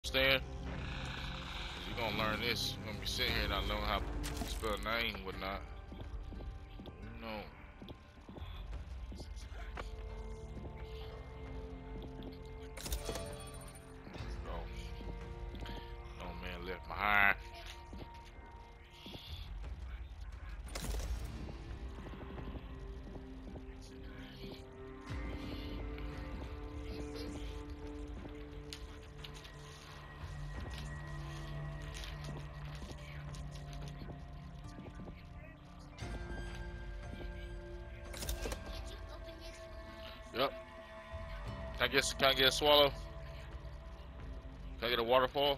Understand? You're gonna learn this. You're gonna be sitting here not knowing how to spell name and whatnot. No. No. No man left behind. Yep. Can I get a swallow? Can I get a waterfall?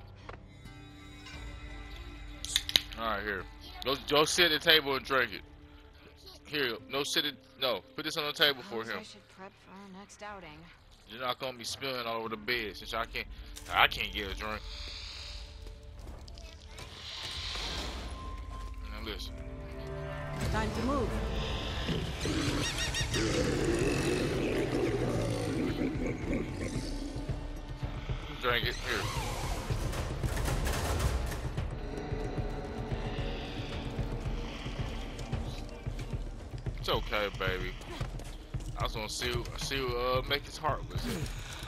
Alright, here. Go sit at the table and drink it. Here, no, put this on the table for him. I should prep for our next outing. You're not gonna be spilling all over the bed since I can't get a drink. Now listen. Time to move. Drink it, here. It's okay, baby. I was gonna see make his heart was it.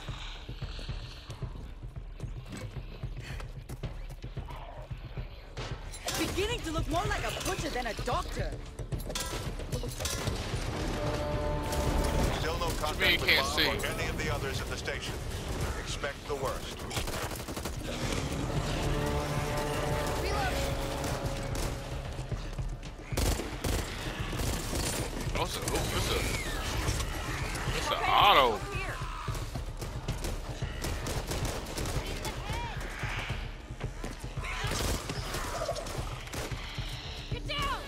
Beginning to look more like a butcher than a doctor. Still no contact you with can't Bob see. or any of the others at the station. Expect the worst. Oh, it's an auto. Get down!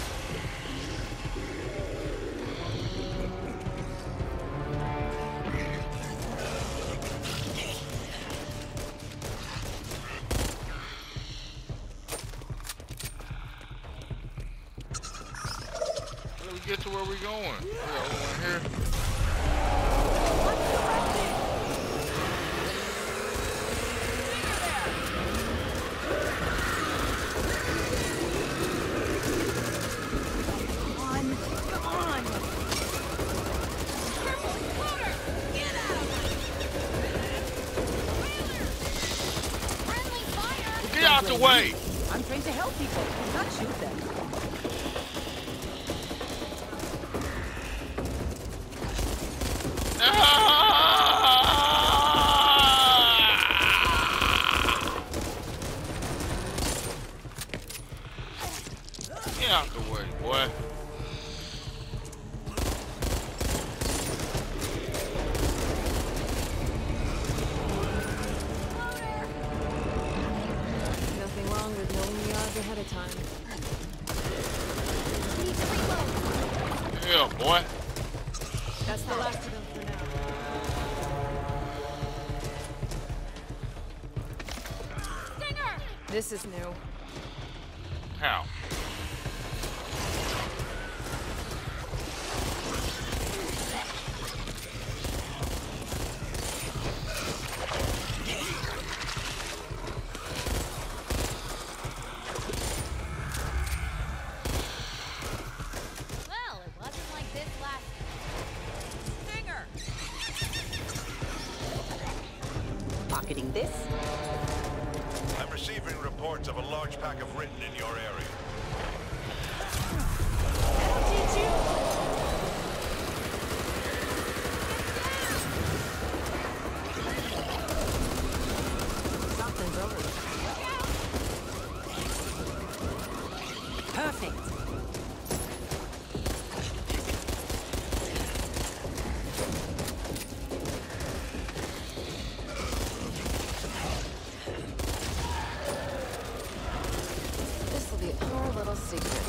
Let me get to where we going. We got one here. Come on! Get out! Friendly fire! Get out the way! I'm trained to help people, not shoot them. Get out the way, boy. Nothing wrong with knowing the odds ahead of time. Yeah, boy. That's the last of them for now. Stinger! This is new. How? Well, it wasn't like this last. Stinger! Pocketing this. I'm receiving reports of a large pack of written in your area. That'll teach you! Something's over there. Perfect. This will be our little secret.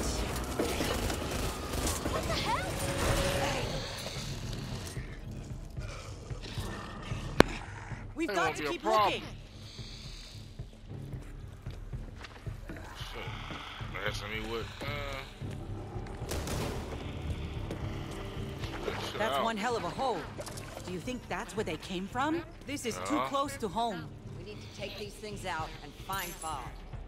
What the hell? We've That got won't to be a keep problem. looking. Shit. Asking me what, shit That's out. one hell of a hole. Do you think that's where they came from? This is too Yeah. close to home. We need to take these things out and find Bob.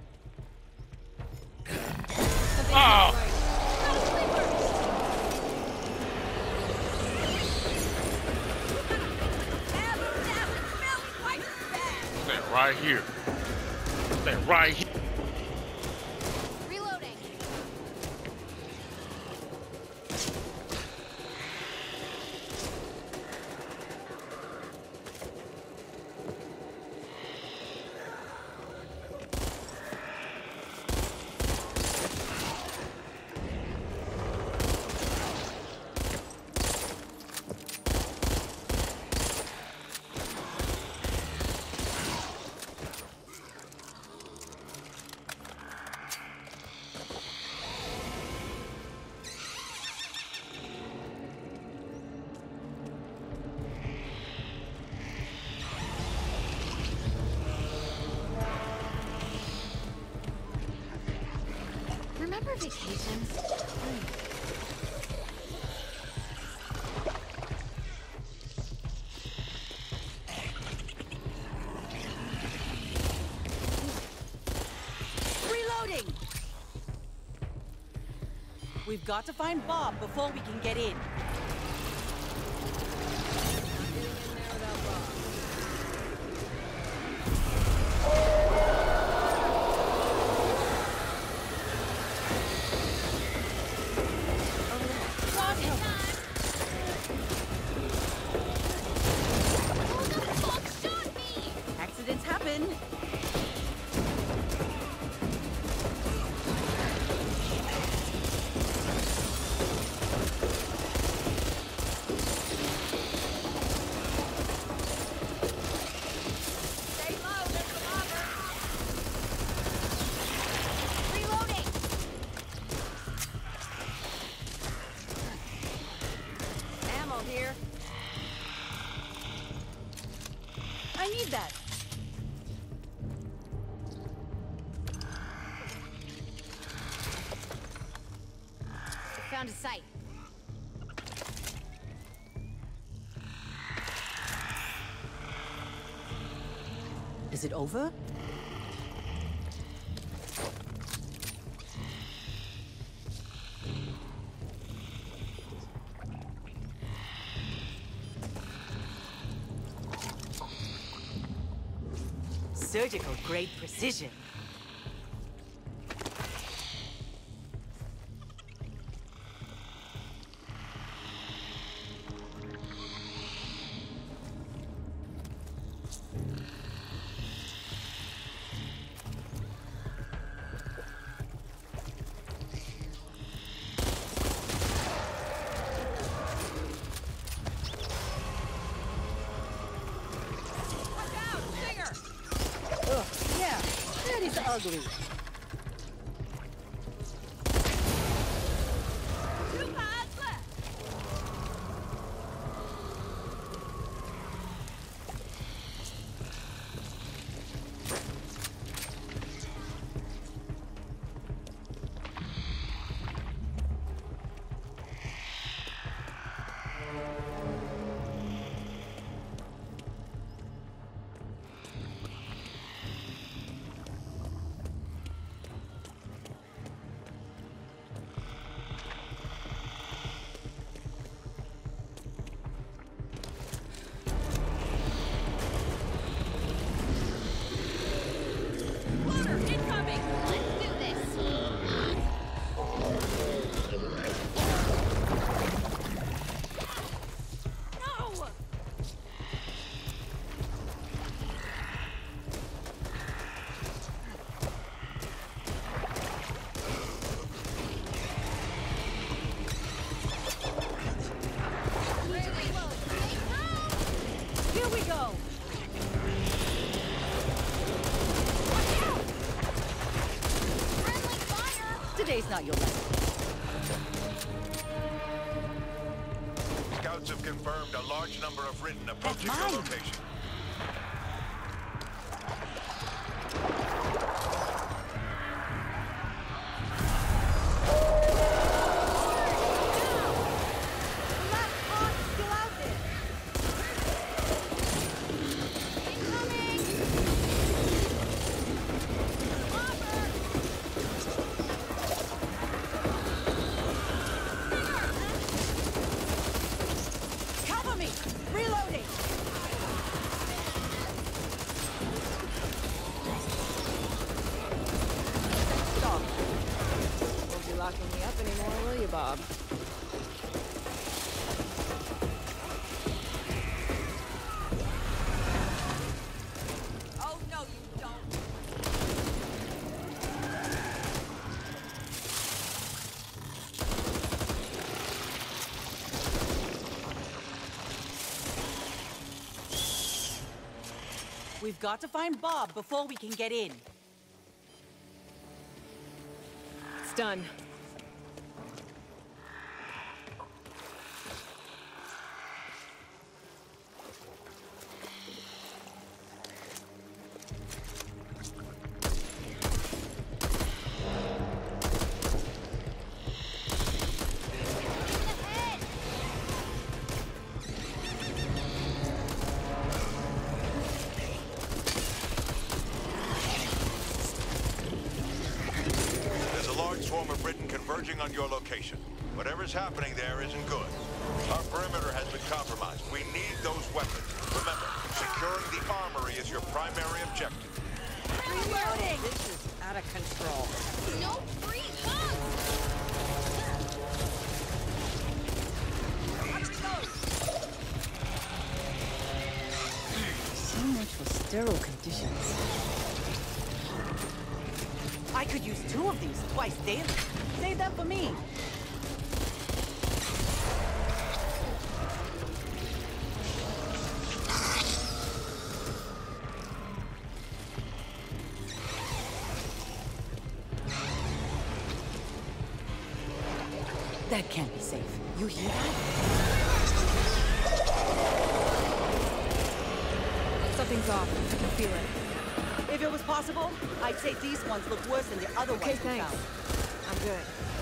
Oh! Stay right here. Stay right here. Reloading. Remember vacations? Reloading! We've got to find Bob before we can get in. Accidents happen. Stay low, there's a lobber. Reloading! Ammo here. I need that. Found a sight. Is it over? Surgical grade precision. Ugh, yeah, that is ugly. Two pods left. Water incoming. Let's do this. No! Here we go. Friendly fire! Today's not your lesson. Scouts have confirmed a large number of Ridden approaching your mine. location. Incoming! Bob. Oh, no, you don't. We've got to find Bob before we can get in. It's done. There's a large swarm of Britain converging on your location. Whatever's happening there isn't good. Our perimeter has been compromised. We need those weapons. Remember, securing the armory is your primary objective. Reloading! This is out of control. No free guns! So much for sterile conditions. I could use 2 of these twice daily. Save that for me. That can't be safe. You hear that? Something's off. I can feel it. If it was possible, I'd say these ones look worse than the other Okay, ones we thanks. found. I'm good.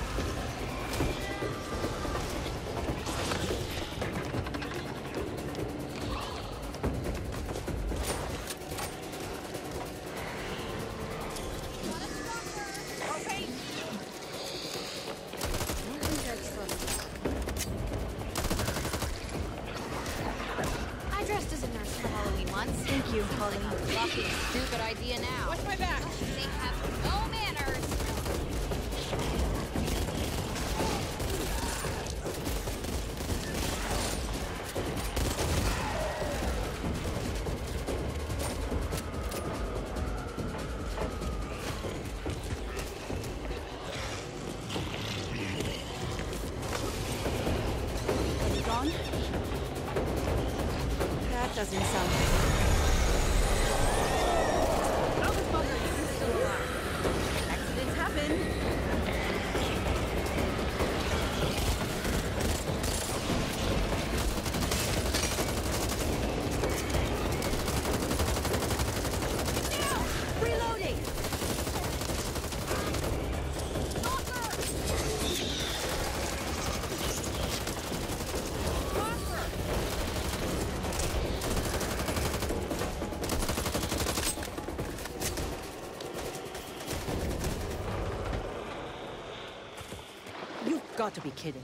I dressed as a nurse for Halloween once. Thank you. Calling you a lucky, stupid idea now. Watch my back. They have no manners. Are you gone? That doesn't sound right. Albus Butler is still alive. Accidents happen. Reloading! You've got to be kidding.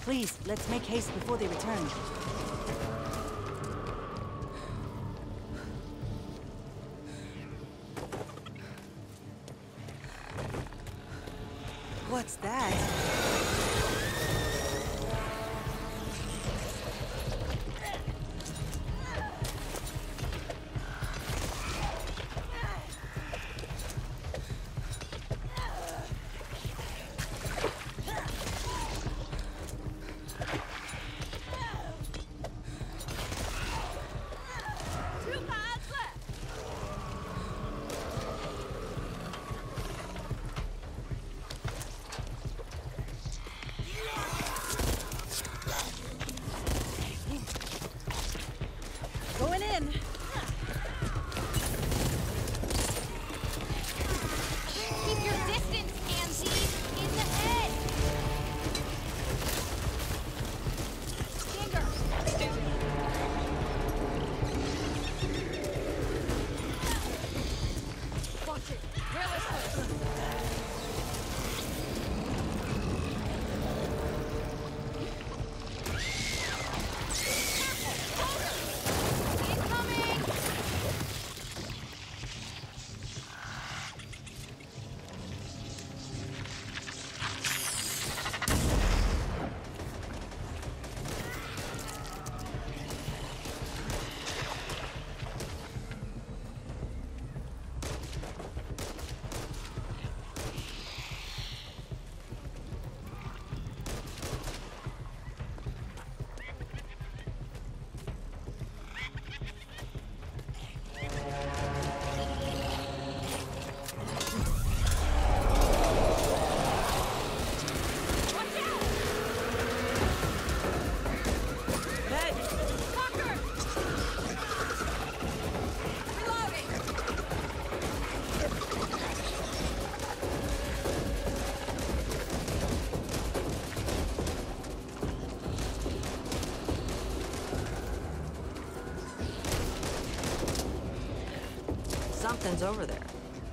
Please, let's make haste before they return. What's that? Going in. Keep your distance, Angie! In the head! Stinger! Watch it! Realistic! Incoming! Something's over there.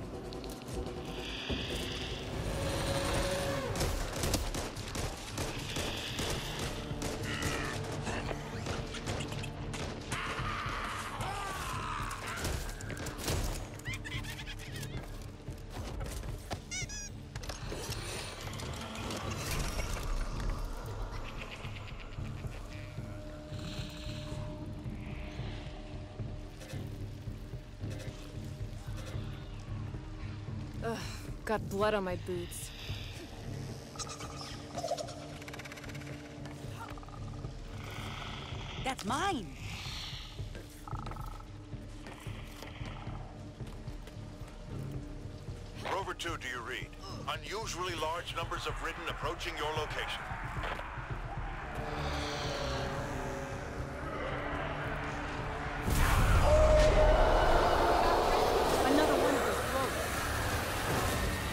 Ugh, got blood on my boots. That's mine! Rover 2, do you read? Unusually large numbers of Ridden approaching your location. Another one of those floats.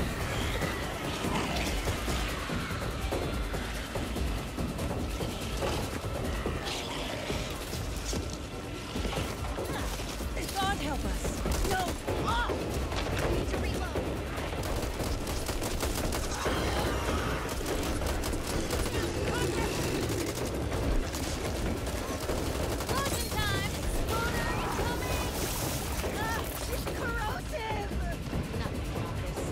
God help us! No! Ah! Need to reload! Explosion time! Exploder incoming! Ah, it's corrosive! Nothing about this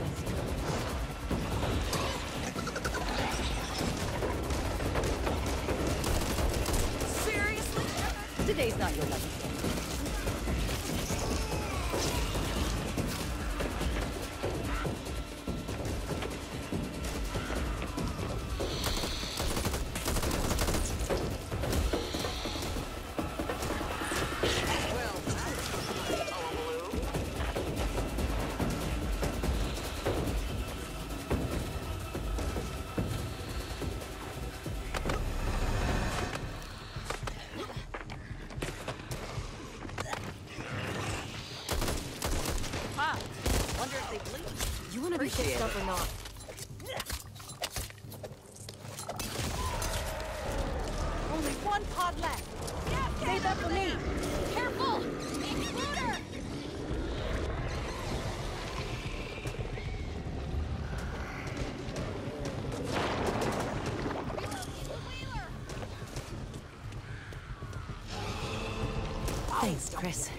says Seriously? Today's not your lucky day. Wonder if they bleed. You wanna be fixed up or not? Only one pod left. Save that for me. Careful! Exploder! Reload in the wheeler! Chris.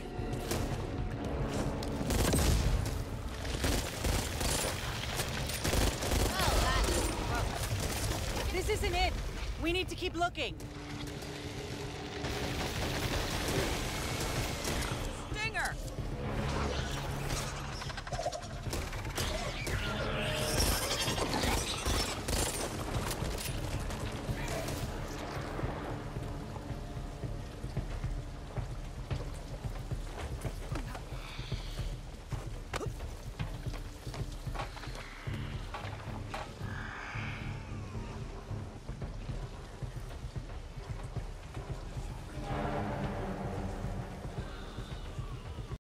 Oh, that's gross. This isn't it. We need to keep looking.